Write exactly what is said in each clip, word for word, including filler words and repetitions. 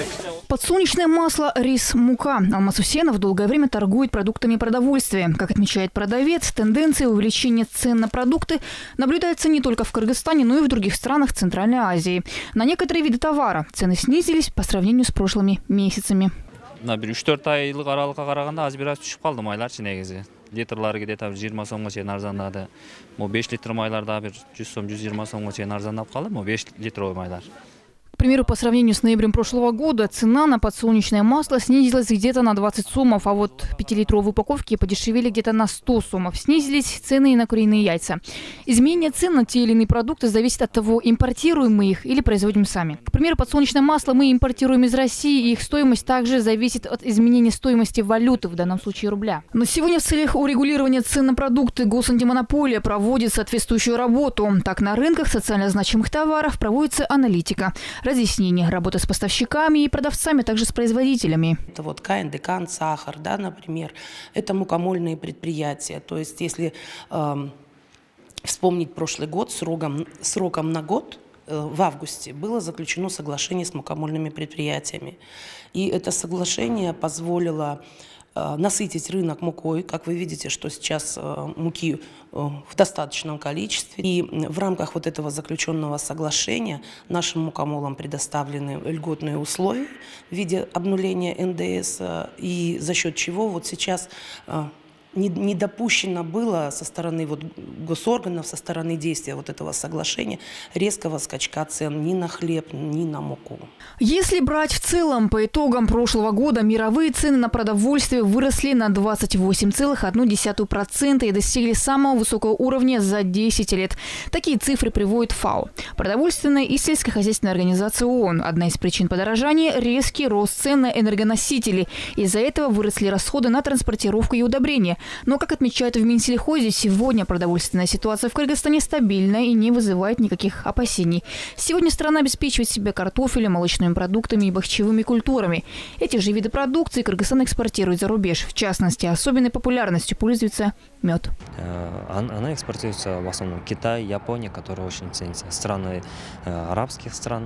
Подсолнечное масло, рис, мука. Алмаз Усенов долгое время торгует продуктами продовольствия. Как отмечает продавец, тенденция увеличения цен на продукты наблюдается не только в Кыргызстане, но и в других странах Центральной Азии. На некоторые виды товара цены снизились по сравнению с прошлыми месяцами. На үч-төрт айлык аралыкка караганда аз бир аз түшүп калды майларчы негизи. Литрлары где-то жыйырма сомго чейин арзандады. Могу беш литр майлар да бир жүз сом, жүз жыйырма сомго чейин арзандап калды. Могу беш литровый майлар. К примеру, по сравнению с ноябрем прошлого года цена на подсолнечное масло снизилась где-то на двадцать сомов, а вот пятилитровые упаковки подешевели где-то на сто сомов. Снизились цены и на куриные яйца. Изменение цен на те или иные продукты зависит от того, импортируем мы их или производим сами. К примеру, подсолнечное масло мы импортируем из России, и их стоимость также зависит от изменения стоимости валюты, в данном случае рубля. Но сегодня в целях урегулирования цен на продукты госантимонополия проводит соответствующую работу. Так, на рынках социально значимых товаров проводится аналитика. Разъяснение, работа с поставщиками и продавцами, также с производителями. Это вот Каиндекан, сахар, да, например, это мукомольные предприятия. То есть, если э, вспомнить прошлый год, сроком, сроком на год, э, в августе было заключено соглашение с мукомольными предприятиями. И это соглашение позволило насытить рынок мукой. Как вы видите, что сейчас муки в достаточном количестве. И в рамках вот этого заключенного соглашения нашим мукомолам предоставлены льготные условия в виде обнуления эн дэ эс, и за счет чего вот сейчас не, не допущено было со стороны вот госорганов, со стороны действия вот этого соглашения резкого скачка цен ни на хлеб, ни на муку. Если брать в целом, по итогам прошлого года мировые цены на продовольствие выросли на двадцать восемь целых одну десятую процента и достигли самого высокого уровня за десять лет. Такие цифры приводит ФАО. Продовольственная и сельскохозяйственная организация ООН. Одна из причин подорожания – резкий рост цен на энергоносители. Из-за этого выросли расходы на транспортировку и удобрения. Но, как отмечают в Минсельхозе, сегодня продовольственная ситуация в Кыргызстане стабильна и не вызывает никаких опасений. Сегодня страна обеспечивает себя картофелем, молочными продуктами и бахчевыми культурами. Эти же виды продукции Кыргызстан экспортирует за рубеж. В частности, особенной популярностью пользуется мед. Она экспортируется в основном Китай, Япония, которые очень ценятся, страны арабских стран.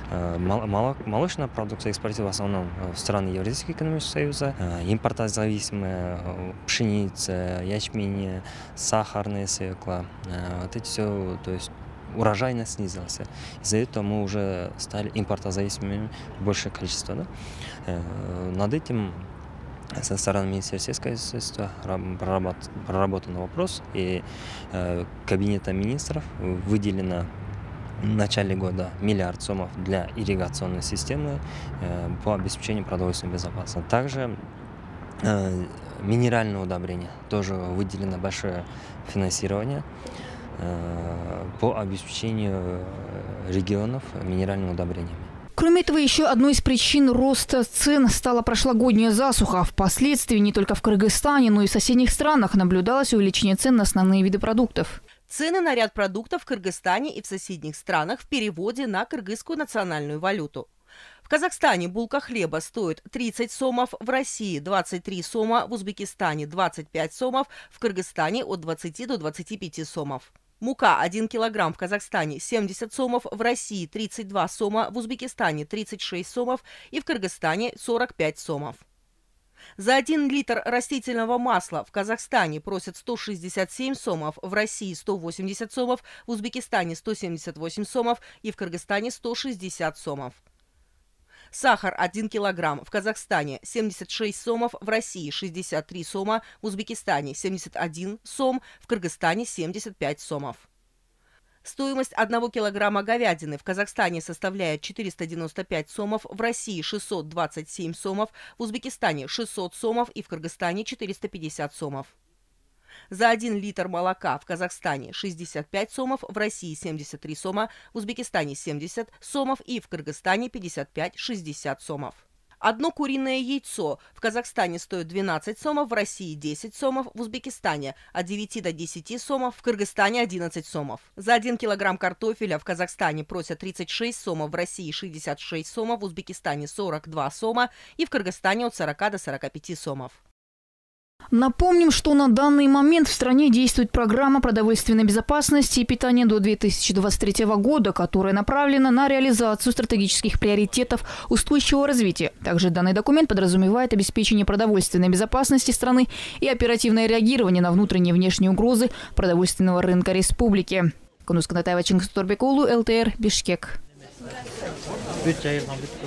Молочная продукция экспортируется в основном в страны Евразийского экономического союза, импортозависимые, пшеница, ячмень, сахарная свекла. Вот эти все, то есть урожайность снизилась. Из-за этого мы уже стали импортозависимыми в большее количество. Да? Над этим со стороны Министерства сельского хозяйства проработан вопрос, и Кабинетом министров выделено в начале года миллиард сомов для ирригационной системы по обеспечению продовольственной безопасности. Также минеральное удобрение тоже выделено большое финансирование по обеспечению регионов минеральными удобрениями. Кроме этого, еще одной из причин роста цен стала прошлогодняя засуха. Впоследствии не только в Кыргызстане, но и в соседних странах наблюдалось увеличение цен на основные виды продуктов. Цены на ряд продуктов в Кыргызстане и в соседних странах в переводе на кыргызскую национальную валюту. В Казахстане булка хлеба стоит тридцать сомов, в России двадцать три сома, в Узбекистане двадцать пять сомов, в Кыргызстане от двадцати до двадцати пяти сомов. Мука один килограмм в Казахстане семьдесят сомов, в России тридцать два сома, в Узбекистане тридцать шесть сомов и в Кыргызстане сорок пять сомов. За один литр растительного масла в Казахстане просят сто шестьдесят семь сомов, в России сто восемьдесят сомов, в Узбекистане сто семьдесят восемь сомов и в Кыргызстане сто шестьдесят сомов. Сахар один килограмм в Казахстане семьдесят шесть сомов, в России шестьдесят три сома, в Узбекистане семьдесят один сом, в Кыргызстане семьдесят пять сомов. Стоимость одного килограмма говядины в Казахстане составляет четыреста девяносто пять сомов, в России шестьсот двадцать семь сомов, в Узбекистане шестьсот сомов и в Кыргызстане четыреста пятьдесят сомов. За один литр молока в Казахстане шестьдесят пять сомов, в России семьдесят три сома, в Узбекистане семьдесят сомов и в Кыргызстане пятьдесят пять — шестьдесят сомов. Одно куриное яйцо в Казахстане стоит двенадцать сомов, в России десять сомов, в Узбекистане от девяти до десяти сомов, в Кыргызстане одиннадцать сомов. За один килограмм картофеля в Казахстане просят тридцать шесть сомов, в России шестьдесят шесть сомов, в Узбекистане сорок два сома и в Кыргызстане от сорока до сорока пяти сомов. Напомним, что на данный момент в стране действует программа продовольственной безопасности и питания до две тысячи двадцать третьего года, которая направлена на реализацию стратегических приоритетов устойчивого развития. Также данный документ подразумевает обеспечение продовольственной безопасности страны и оперативное реагирование на внутренние и внешние угрозы продовольственного рынка республики. Кунус Канатаева, Чингис Торбекулу, эл тэ эр, Бишкек.